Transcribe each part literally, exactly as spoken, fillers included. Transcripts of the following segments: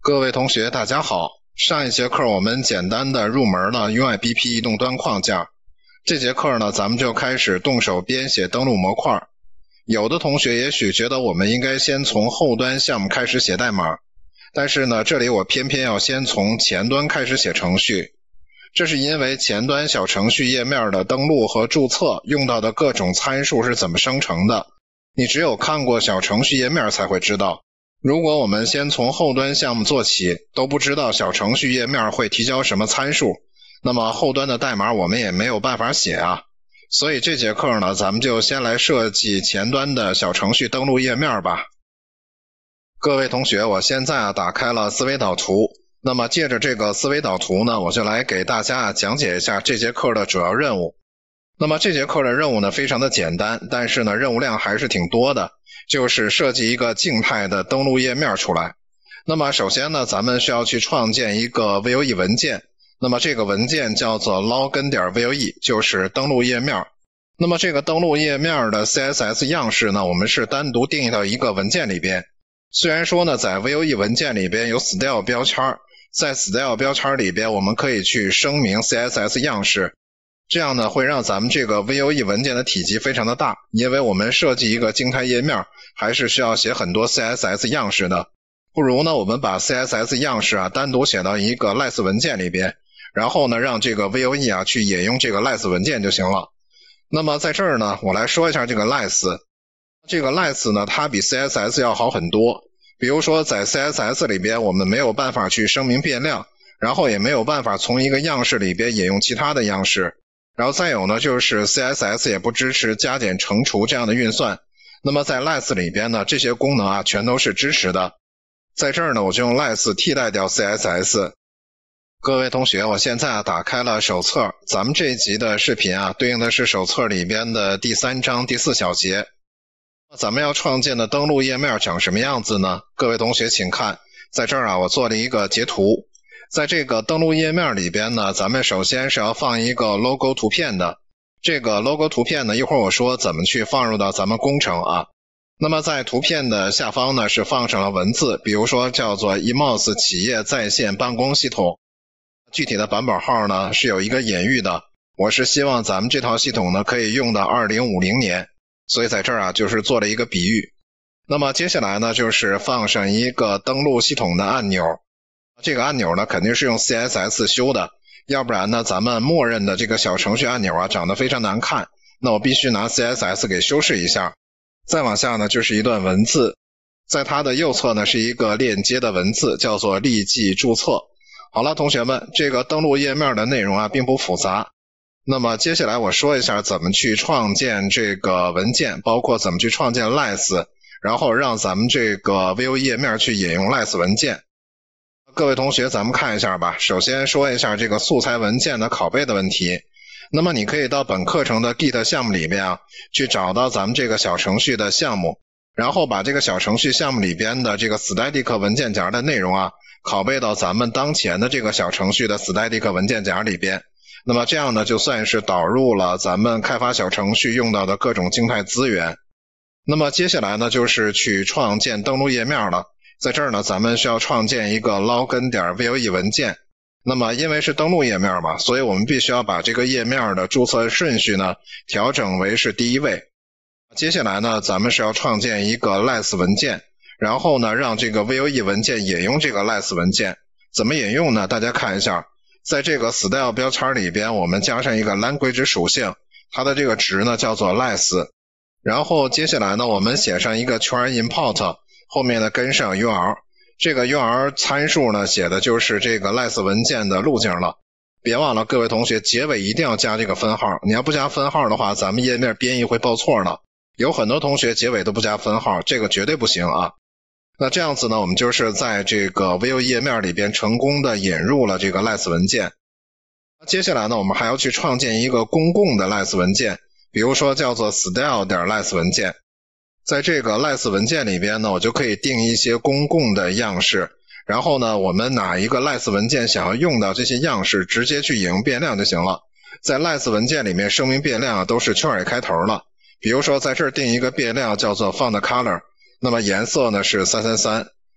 各位同学大家好，上一节课我们简单的入门了 U I B P 移动端框架，这节课呢咱们就开始动手编写登录模块。有的同学也许觉得我们应该先从后端项目开始写代码，但是呢这里我偏偏要先从前端开始写程序，这是因为前端小程序页面的登录和注册用到的各种参数是怎么生成的，你只有看过小程序页面才会知道。如果我们先从后端项目做起，都不知道小程序页面会提交什么参数，那么后端的代码我们也没有办法写啊。所以这节课呢，咱们就先来设计前端的小程序登录页面吧。各位同学，我现在啊打开了思维导图，那么借着这个思维导图呢，我就来给大家讲解一下这节课的主要任务。那么这节课的任务呢非常的简单，但是呢任务量还是挺多的，就是设计一个静态的登录页面出来。那么首先呢咱们需要去创建一个 V O E 文件，那么这个文件叫做 login.voe， 就是登录页面。那么这个登录页面的 C S S 样式呢我们是单独定义到一个文件里边。虽然说呢在 V O E 文件里边有 style 标签，在 style 标签里边我们可以去声明 C S S 样式，这样呢会让咱们这个 V O E 文件的体积非常的大，因为我们设计一个静态页面还是需要写很多 C S S 样式的。不如呢我们把 C S S 样式啊单独写到一个 less 文件里边，然后呢让这个 V O E 啊去引用这个 less 文件就行了。那么在这儿呢我来说一下这个 less， 这个 less 呢它比 C S S 要好很多。比如说在 C S S 里边我们没有办法去声明变量，然后也没有办法从一个样式里边引用其他的样式，然后再有呢就是 C S S 也不支持加减乘除这样的运算。那么在 less 里边呢这些功能啊全都是支持的，在这儿呢我就用 less 替代掉 C S S。 各位同学，我现在啊打开了手册，咱们这一集的视频啊对应的是手册里边的第三章第四小节。咱们要创建的登录页面长什么样子呢？各位同学请看，在这儿啊我做了一个截图。在这个登录页面里边呢，咱们首先是要放一个 logo 图片的。这个 logo 图片呢，一会儿我说怎么去放入到咱们工程啊。那么在图片的下方呢，是放上了文字，比如说叫做 E M O S 企业在线办公系统。具体的版本号呢是有一个隐喻的，我是希望咱们这套系统呢可以用到二零五零年，所以在这儿啊就是做了一个比喻。那么接下来呢就是放上一个登录系统的按钮。这个按钮呢肯定是用 C S S 修的，要不然呢咱们默认的这个小程序按钮啊长得非常难看，那我必须拿 C S S 给修饰一下。再往下呢就是一段文字，在它的右侧呢是一个链接的文字，叫做立即注册。好了同学们，这个登录页面的内容啊并不复杂。那么接下来我说一下怎么去创建这个文件，包括怎么去创建 less， 然后让咱们这个 V O E 页面去引用 less 文件。各位同学咱们看一下吧，首先说一下这个素材文件的拷贝的问题。那么你可以到本课程的 Git 项目里面啊，去找到咱们这个小程序的项目，然后把这个小程序项目里边的这个 static 文件夹的内容啊，拷贝到咱们当前的这个小程序的 static 文件夹里边。那么这样呢就算是导入了咱们开发小程序用到的各种静态资源。那么接下来呢就是去创建登录页面了。在这儿呢咱们需要创建一个 login.voe 文件。那么因为是登录页面嘛，所以我们必须要把这个页面的注册顺序呢调整为是第一位。接下来呢咱们是要创建一个 less 文件，然后呢让这个 V O E 文件引用这个 less 文件。怎么引用呢？大家看一下，在这个 style 标签里边我们加上一个 language 属性，它的这个值呢叫做 less。 然后接下来呢我们写上一个圈 import， 后面呢跟上 U R， 这个 U R 参数呢写的就是这个 less 文件的路径了。别忘了各位同学，结尾一定要加这个分号，你要不加分号的话咱们页面编译会报错的。有很多同学结尾都不加分号，这个绝对不行啊。那这样子呢我们就是在这个 V O E 页面里边成功的引入了这个 less 文件。接下来呢我们还要去创建一个公共的 less 文件，比如说叫做 style.less 文件。在这个 less 文件里边呢我就可以定一些公共的样式，然后呢我们哪一个 less 文件想要用到这些样式，直接去引用变量就行了。在 less 文件里面声明变量都是圈 A 开头了，比如说在这儿定一个变量叫做 font color， 那么颜色呢是三三三，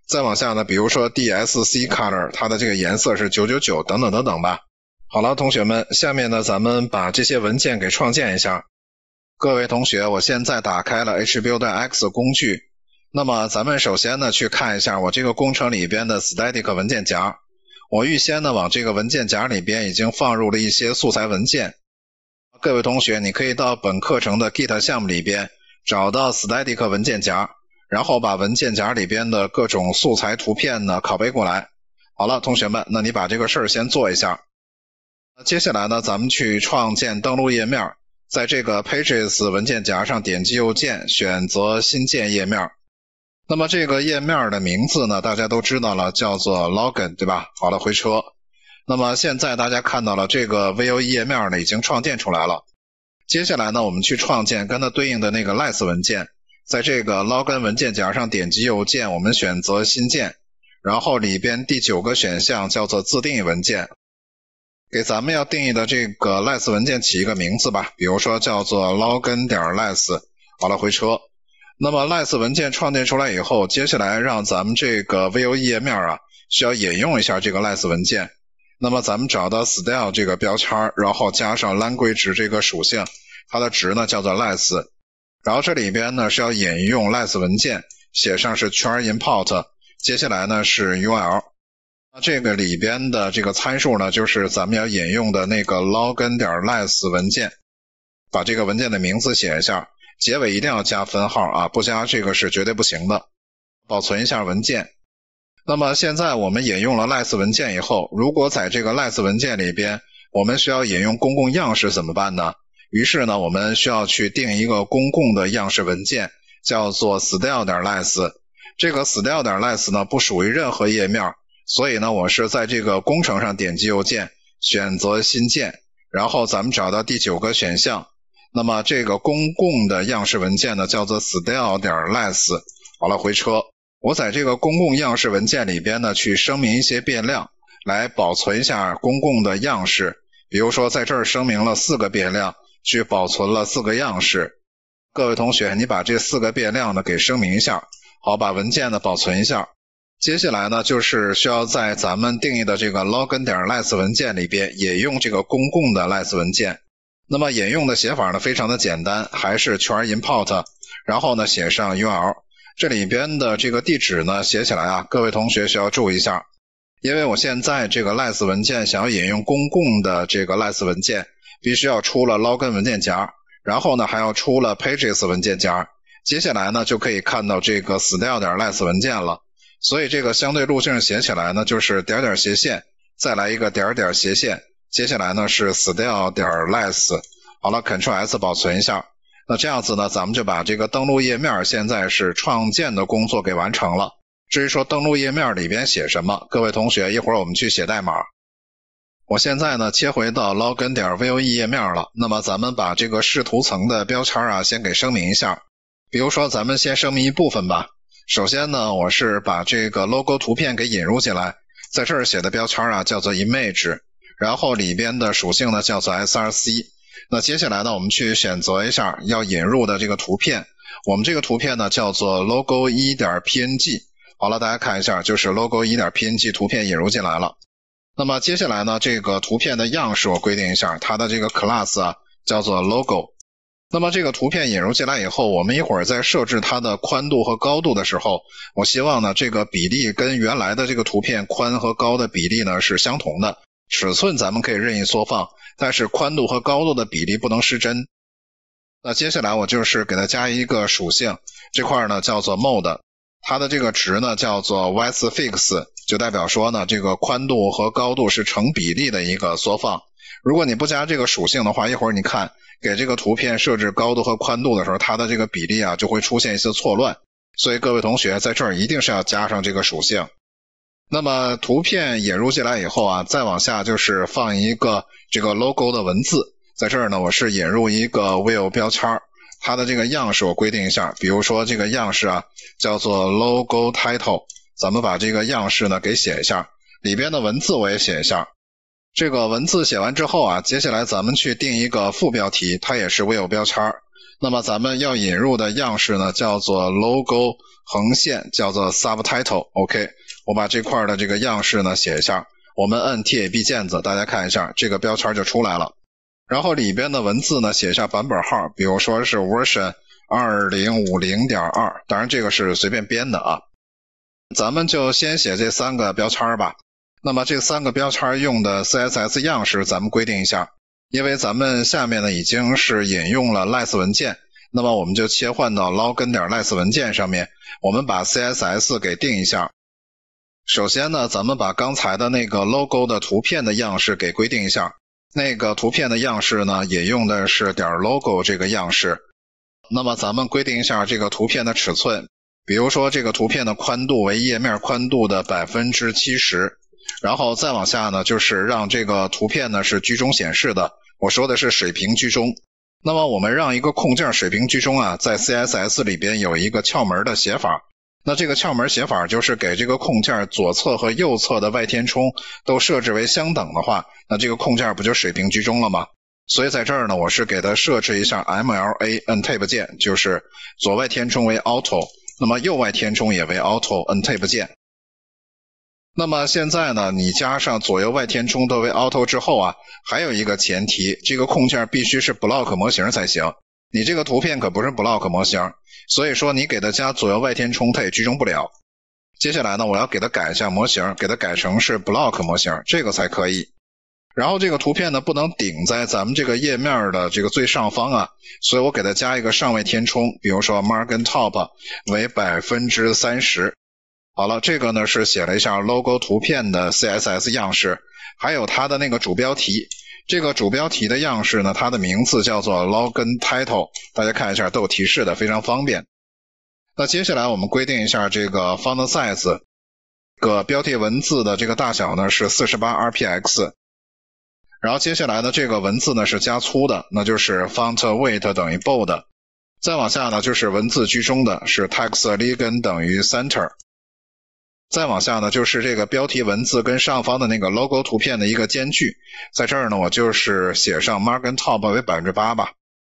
再往下呢，比如说 D S C color， 它的这个颜色是九九九等等等等吧。好了，同学们，下面呢咱们把这些文件给创建一下。各位同学，我现在打开了 HBuilderX 工具。那么咱们首先呢去看一下我这个工程里边的 Static 文件夹。我预先呢往这个文件夹里边已经放入了一些素材文件。各位同学，你可以到本课程的 Git 项目里边找到 Static 文件夹，然后把文件夹里边的各种素材图片呢拷贝过来。好了，同学们，那你把这个事儿先做一下。接下来呢，咱们去创建登录页面，在这个 Pages 文件夹上点击右键，选择新建页面。那么这个页面的名字呢，大家都知道了，叫做 Login， 对吧？好了，回车。那么现在大家看到了这个 V O E 页面呢，已经创建出来了。接下来呢，我们去创建跟它对应的那个 Less 文件，在这个 Login 文件夹上点击右键，我们选择新建，然后里边第九个选项叫做自定义文件。给咱们要定义的这个 Less 文件起一个名字吧，比如说叫做 login.less。好了，回车。那么 Less 文件创建出来以后，接下来让咱们这个 V O E 页面啊，需要引用一下这个 Less 文件。那么咱们找到 style 这个标签，然后加上 language 这个属性，它的值呢叫做 Less。然后这里边呢是要引用 Less 文件，写上是 char import， 接下来呢是 U L。这个里边的这个参数呢，就是咱们要引用的那个 login.less 文件，把这个文件的名字写一下，结尾一定要加分号啊，不加这个是绝对不行的。保存一下文件。那么现在我们引用了 less 文件以后，如果在这个 less 文件里边，我们需要引用公共样式怎么办呢？于是呢，我们需要去定一个公共的样式文件，叫做 style.less。这个 style.less 呢，不属于任何页面。所以呢，我是在这个工程上点击右键，选择新建，然后咱们找到第九个选项。那么这个公共的样式文件呢，叫做 style.less。好了，回车。我在这个公共样式文件里边呢，去声明一些变量，来保存一下公共的样式。比如说在这儿声明了四个变量，去保存了四个样式。各位同学，你把这四个变量呢给声明一下，好，把文件呢保存一下。接下来呢，就是需要在咱们定义的这个 login.less 文件里边引用这个公共的 less 文件。那么引用的写法呢非常的简单，还是 char import， 然后呢写上 U L。这里边的这个地址呢写起来啊，各位同学需要注意一下，因为我现在这个 less 文件想要引用公共的这个 less 文件，必须要出了 login 文件夹，然后呢还要出了 pages 文件夹，接下来呢就可以看到这个 style.less 文件了。所以这个相对路径写起来呢，就是点点斜线，再来一个点点斜线，接下来呢是 style.less。好了 ，Ctrl S 保存一下。那这样子呢，咱们就把这个登录页面现在是创建的工作给完成了。至于说登录页面里边写什么，各位同学一会儿我们去写代码。我现在呢切回到 login.voe 页面了。那么咱们把这个视图层的标签啊先给声明一下。比如说咱们先声明一部分吧。首先呢，我是把这个 logo 图片给引入进来，在这儿写的标签啊叫做 image， 然后里边的属性呢叫做 S R C。那接下来呢，我们去选择一下要引入的这个图片，我们这个图片呢叫做 logo 一点 P N G。好了，大家看一下，就是 logo 一点 P N G 图片引入进来了。那么接下来呢，这个图片的样式我规定一下，它的这个 class 啊叫做 logo。那么这个图片引入进来以后，我们一会儿在设置它的宽度和高度的时候，我希望呢这个比例跟原来的这个图片宽和高的比例呢是相同的。尺寸咱们可以任意缩放，但是宽度和高度的比例不能失真。那接下来我就是给它加一个属性，这块呢叫做 mode， 它的这个值呢叫做 width fix， 就代表说呢这个宽度和高度是成比例的一个缩放。如果你不加这个属性的话，一会儿你看给这个图片设置高度和宽度的时候，它的这个比例啊就会出现一些错乱。所以各位同学在这儿一定是要加上这个属性。那么图片引入进来以后啊，再往下就是放一个这个 logo 的文字。在这儿呢，我是引入一个 will 标签，它的这个样式我规定一下，比如说这个样式啊叫做 logo title， 咱们把这个样式呢给写一下，里边的文字我也写一下。这个文字写完之后啊，接下来咱们去定一个副标题，它也是 will 标签。 那么咱们要引入的样式呢，叫做 logo 横线，叫做 subtitle。OK， 我把这块的这个样式呢写一下，我们摁 Tab 键子，大家看一下，这个标签就出来了。然后里边的文字呢写一下版本号，比如说是 version 二零五零点二， 当然这个是随便编的啊。咱们就先写这三个标签吧。那么这三个标签用的 C S S 样式咱们规定一下。因为咱们下面呢已经是引用了 less 文件，那么我们就切换到 login.less 文件上面，我们把 C S S 给定一下。首先呢，咱们把刚才的那个 logo 的图片的样式给规定一下，那个图片的样式呢也用的是点 logo 这个样式。那么咱们规定一下这个图片的尺寸，比如说这个图片的宽度为页面宽度的 百分之七十。然后再往下呢，就是让这个图片呢是居中显示的，我说的是水平居中。那么我们让一个控件水平居中啊，在 C S S 里边有一个窍门的写法。那这个窍门写法就是给这个控件左侧和右侧的外填充都设置为相等的话，那这个控件不就水平居中了吗？所以在这儿呢，我是给它设置一下 M L A 摁 Tab 键，就是左外填充为 Auto， 那么右外填充也为 Auto 摁 Tab 键。那么现在呢，你加上左右外填充都为 auto 之后啊，还有一个前提，这个控件必须是 block 模型才行。你这个图片可不是 block 模型，所以说你给它加左右外填充它也居中不了。接下来呢，我要给它改一下模型，给它改成是 block 模型，这个才可以。然后这个图片呢不能顶在咱们这个页面的这个最上方啊，所以我给它加一个上外填充，比如说 margin top 为 百分之三十。好了，这个呢是写了一下 logo 图片的 C S S 样式，还有它的那个主标题。这个主标题的样式呢，它的名字叫做 login title， 大家看一下都有提示的，非常方便。那接下来我们规定一下这个 font size， 这个标题文字的这个大小呢是 四十八 R P X。然后接下来呢，这个文字呢是加粗的，那就是 font weight 等于 bold。再往下呢就是文字居中的，是 text align 等于 center。再往下呢，就是这个标题文字跟上方的那个 logo 图片的一个间距，在这儿呢，我就是写上 margin top 为 百分之八 吧。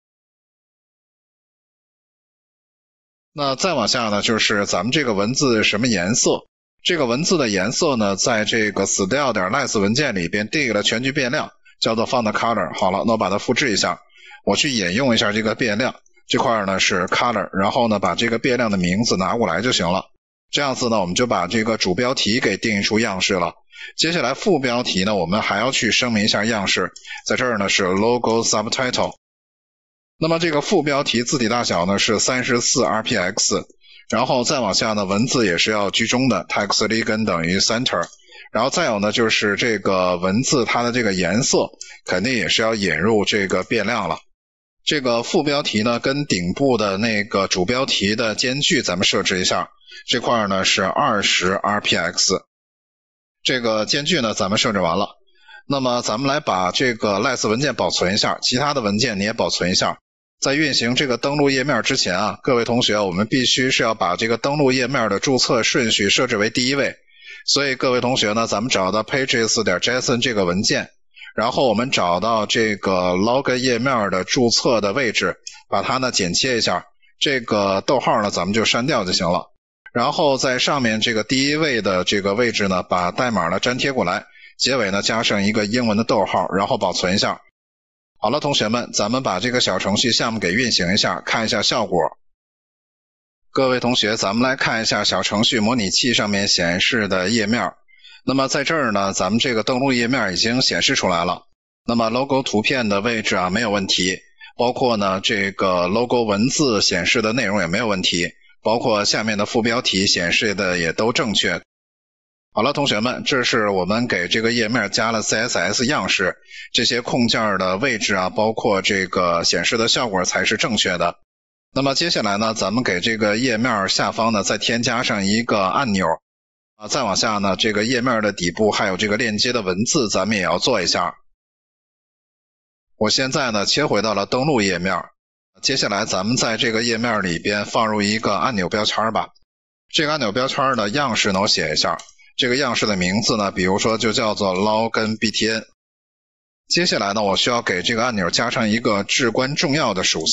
那再往下呢，就是咱们这个文字什么颜色？这个文字的颜色呢，在这个 style.less 文件里边定义了全局变量，叫做 font color。好了，那我把它复制一下，我去引用一下这个变量，这块呢是 color， 然后呢把这个变量的名字拿过来就行了。这样子呢，我们就把这个主标题给定义出样式了。接下来副标题呢，我们还要去声明一下样式，在这儿呢是 logo subtitle。那么这个副标题字体大小呢是 三十四 R P X， 然后再往下呢，文字也是要居中的 text align 等于 center。然后再有呢，就是这个文字它的这个颜色肯定也是要引入这个变量了。这个副标题呢跟顶部的那个主标题的间距咱们设置一下，这块呢是二十 R P X。 这个间距呢咱们设置完了。那么咱们来把这个 less 文件保存一下，其他的文件你也保存一下。在运行这个登录页面之前啊，各位同学，我们必须是要把这个登录页面的注册顺序设置为第一位。所以各位同学呢，咱们找到 pages.json 这个文件，然后我们找到这个 login 页面的注册的位置，把它呢剪切一下，这个逗号呢咱们就删掉就行了。然后在上面这个第一位的这个位置呢，把代码呢粘贴过来，结尾呢加上一个英文的逗号，然后保存一下。好了，同学们，咱们把这个小程序项目给运行一下，看一下效果。各位同学，咱们来看一下小程序模拟器上面显示的页面。那么在这儿呢，咱们这个登录页面已经显示出来了。那么 logo 图片的位置啊没有问题，包括呢这个 logo 文字显示的内容也没有问题，包括下面的副标题显示的也都正确。好了，同学们，这是我们给这个页面加了 C S S 样式，这些控件的位置啊，包括这个显示的效果才是正确的。那么接下来呢，咱们给这个页面下方呢再添加上一个按钮啊，再往下呢，这个页面的底部还有这个链接的文字咱们也要做一下。我现在呢切回到了登录页面，接下来咱们在这个页面里边放入一个按钮标签吧。这个按钮标签的样式呢我写一下，这个样式的名字呢比如说就叫做 login B T N。接下来呢，我需要给这个按钮加上一个至关重要的属性，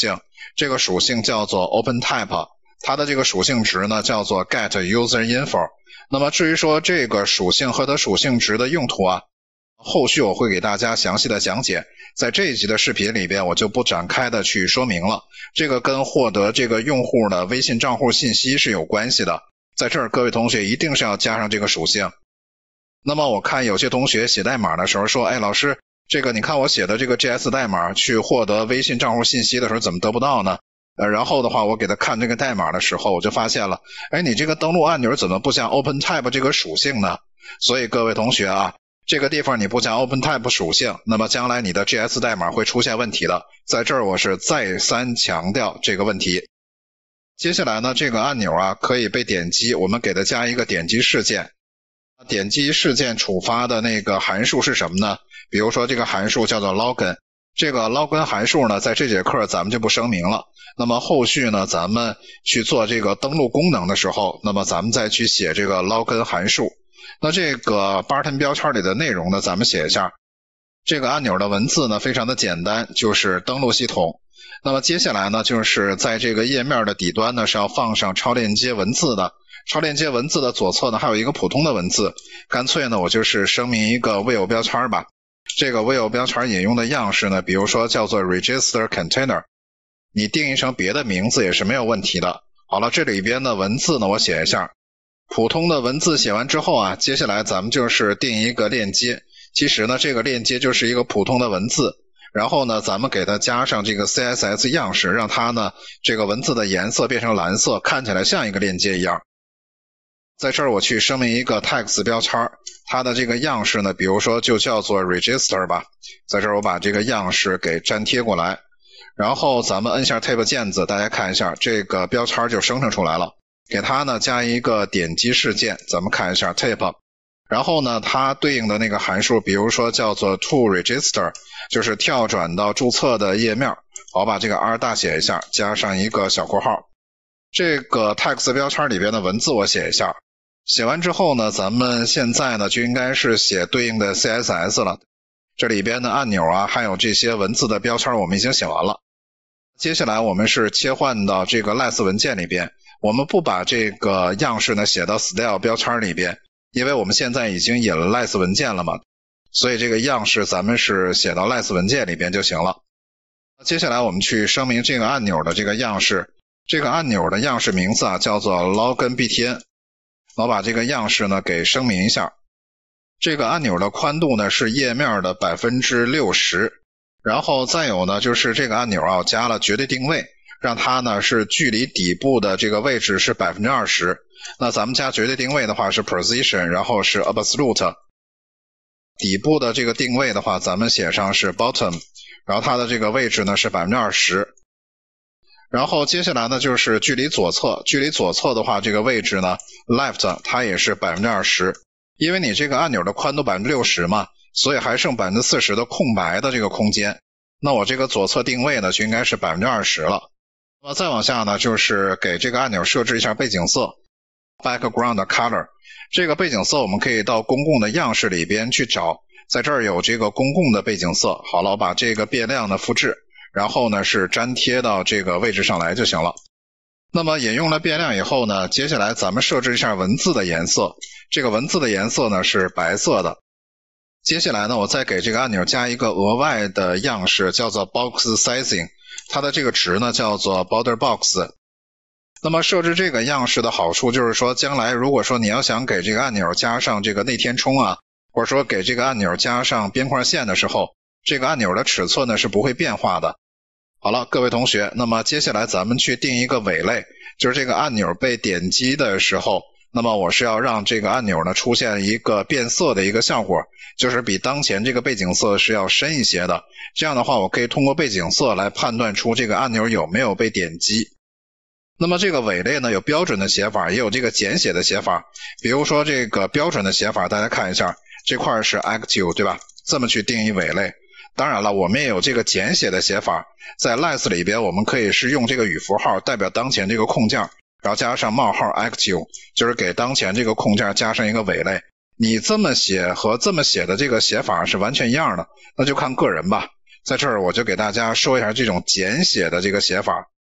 这个属性叫做 OpenType， 它的这个属性值呢叫做 getUserInfo。那么至于说这个属性和它属性值的用途啊，后续我会给大家详细的讲解，在这一集的视频里边我就不展开的去说明了，这个跟获得这个用户的微信账户信息是有关系的，在这儿各位同学一定是要加上这个属性。那么我看有些同学写代码的时候说，哎，老师，这个你看我写的这个 J S 代码去获得微信账户信息的时候怎么得不到呢？呃，然后的话我给他看这个代码的时候，我就发现了，哎，你这个登录按钮怎么不加 OpenType 这个属性呢？所以各位同学啊，这个地方你不加 OpenType 属性，那么将来你的 J S 代码会出现问题的，在这儿我是再三强调这个问题。接下来呢，这个按钮啊可以被点击，我们给它加一个点击事件。点击事件触发的那个函数是什么呢？比如说这个函数叫做 login， 这个 login 函数呢在这节课咱们就不声明了，那么后续呢咱们去做这个登录功能的时候，那么咱们再去写这个 login 函数。那这个 button 标签里的内容呢咱们写一下，这个按钮的文字呢非常的简单，就是登录系统。那么接下来呢就是在这个页面的底端呢是要放上超链接文字的，超链接文字的左侧呢还有一个普通的文字，干脆呢我就是声明一个 will 标签吧。这个 will 标签引用的样式呢，比如说叫做 register container， 你定义成别的名字也是没有问题的。好了，这里边的文字呢我写一下，普通的文字写完之后啊，接下来咱们就是定一个链接，其实呢这个链接就是一个普通的文字，然后呢咱们给它加上这个 C S S 样式，让它呢这个文字的颜色变成蓝色，看起来像一个链接一样。在这儿我去声明一个 text 标签，它的这个样式呢比如说就叫做 register 吧，在这儿我把这个样式给粘贴过来，然后咱们摁下 tab 键子，大家看一下这个标签就生成出来了，给它呢加一个点击事件，咱们看一下 tab， 然后呢它对应的那个函数比如说叫做 to register， 就是跳转到注册的页面，我把这个 R 大写一下，加上一个小括号。这个 text 标签里边的文字我写一下，写完之后呢咱们现在呢就应该是写对应的 C S S 了，这里边的按钮啊还有这些文字的标签我们已经写完了。接下来我们是切换到这个 less 文件里边，我们不把这个样式呢写到 style 标签里边，因为我们现在已经引了 less 文件了嘛，所以这个样式咱们是写到 less 文件里边就行了。接下来我们去声明这个按钮的这个样式，这个按钮的样式名字啊叫做 login B T N， 我把这个样式呢给声明一下。这个按钮的宽度呢是页面的 百分之六十， 然后再有呢就是这个按钮啊加了绝对定位，让它呢是距离底部的这个位置是 百分之二十， 那咱们加绝对定位的话是 position， 然后是 absolute， 底部的这个定位的话咱们写上是 bottom， 然后它的这个位置呢是 百分之二十， 然后接下来呢就是距离左侧，距离左侧的话这个位置呢 left 它也是 百分之二十， 因为你这个按钮的宽度 百分之六十 嘛，所以还剩 百分之四十 的空白的这个空间，那我这个左侧定位呢就应该是 百分之二十 了。那么再往下呢就是给这个按钮设置一下背景色 background color， 这个背景色我们可以到公共的样式里边去找，在这儿有这个公共的背景色。好了，我把这个变量呢复制，然后呢是粘贴到这个位置上来就行了。那么引用了变量以后呢，接下来咱们设置一下文字的颜色，这个文字的颜色呢是白色的。接下来呢我再给这个按钮加一个额外的样式叫做 box sizing， 它的这个值呢叫做 border box。 那么设置这个样式的好处就是说，将来如果说你要想给这个按钮加上这个内填充啊，或者说给这个按钮加上边框线的时候，这个按钮的尺寸呢是不会变化的。好了，各位同学，那么接下来咱们去定一个尾类，就是这个按钮被点击的时候，那么我是要让这个按钮呢出现一个变色的一个效果，就是比当前这个背景色是要深一些的。这样的话我可以通过背景色来判断出这个按钮有没有被点击。那么这个尾类呢有标准的写法，也有这个简写的写法。比如说这个标准的写法，大家看一下，这块是 active 对吧，这么去定义尾类。当然了，我们也有这个简写的写法，在 less 里边我们可以是用这个语符号代表当前这个空件，然后加上冒号 active， 就是给当前这个空件加上一个尾类。你这么写和这么写的这个写法是完全一样的，那就看个人吧。在这儿我就给大家说一下这种简写的这个写法，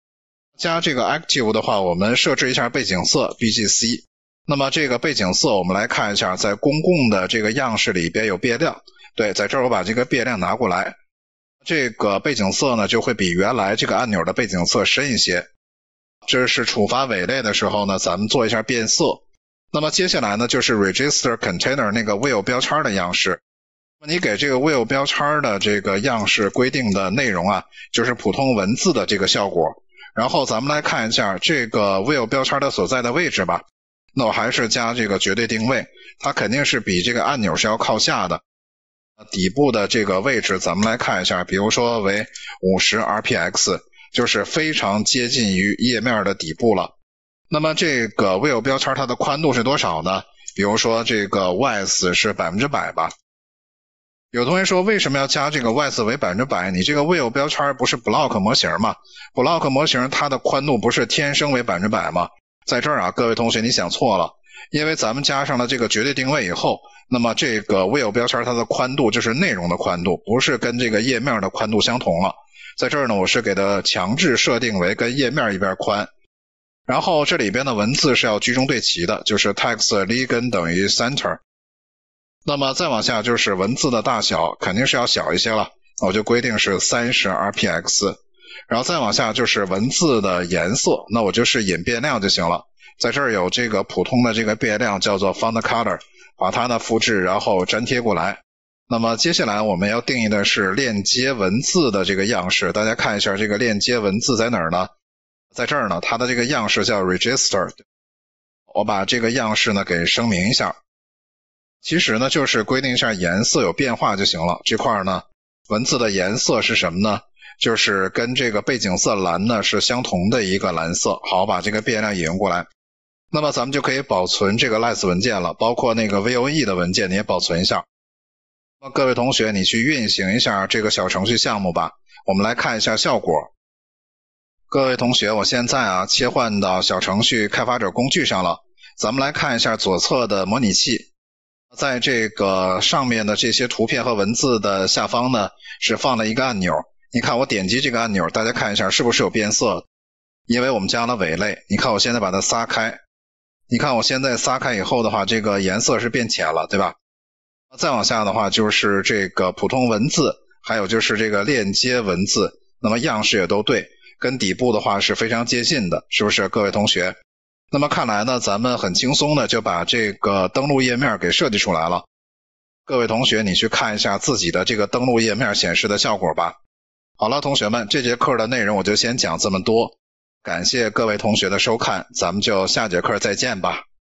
加这个 Active 的话，我们设置一下背景色 B G C。那么这个背景色我们来看一下，在公共的这个样式里边有变量。对，在这儿我把这个变量拿过来，这个背景色呢就会比原来这个按钮的背景色深一些。这是触发伪类的时候呢，咱们做一下变色。那么接下来呢，就是 Register Container 那个 Wheel 标签的样式。你给这个 Wheel 标签的这个样式规定的内容啊，就是普通文字的这个效果。然后咱们来看一下这个 Wheel 标签的所在的位置吧。那我还是加这个绝对定位，它肯定是比这个按钮是要靠下的。底部的这个位置咱们来看一下，比如说为五十 R P X， 就是非常接近于页面的底部了。那么这个 Wheel 标签它的宽度是多少呢？比如说这个 width 是 百分之百 吧。有同学说为什么要加这个 width 为 百分之百？ 你这个 Wheel 标签不是 block 模型吗？ block 模型它的宽度不是天生为 百分之百 吗？在这儿啊，各位同学你想错了，因为咱们加上了这个绝对定位以后，那么这个 Wheel 标签它的宽度就是内容的宽度，不是跟这个页面的宽度相同了。在这儿呢，我是给它强制设定为跟页面一边宽。然后这里边的文字是要居中对齐的，就是 text ligand 等于 center。那么再往下就是文字的大小肯定是要小一些了，我就规定是三十 R P X。 然后再往下就是文字的颜色，那我就是引变量就行了。在这儿有这个普通的这个变量叫做 font color， 把它呢复制然后粘贴过来。那么接下来我们要定义的是链接文字的这个样式，大家看一下这个链接文字在哪儿呢？在这儿呢，它的这个样式叫 register。 我把这个样式呢给声明一下，其实呢就是规定一下颜色有变化就行了。这块呢文字的颜色是什么呢？就是跟这个背景色蓝呢是相同的一个蓝色。好，把这个变量引用过来，那么咱们就可以保存这个 Less 文件了，包括那个 V O E 的文件你也保存一下。那么各位同学你去运行一下这个小程序项目吧，我们来看一下效果。各位同学，我现在啊切换到小程序开发者工具上了，咱们来看一下左侧的模拟器。在这个上面的这些图片和文字的下方呢是放了一个按钮，你看我点击这个按钮，大家看一下是不是有变色？因为我们加了伪类。你看我现在把它撒开，你看我现在撒开以后的话，这个颜色是变浅了，对吧？再往下的话就是这个普通文字，还有就是这个链接文字，那么样式也都对，跟底部的话是非常接近的，是不是各位同学？那么看来呢，咱们很轻松的就把这个登录页面给设计出来了。各位同学你去看一下自己的这个登录页面显示的效果吧。好了，同学们，这节课的内容我就先讲这么多，感谢各位同学的收看，咱们就下节课再见吧。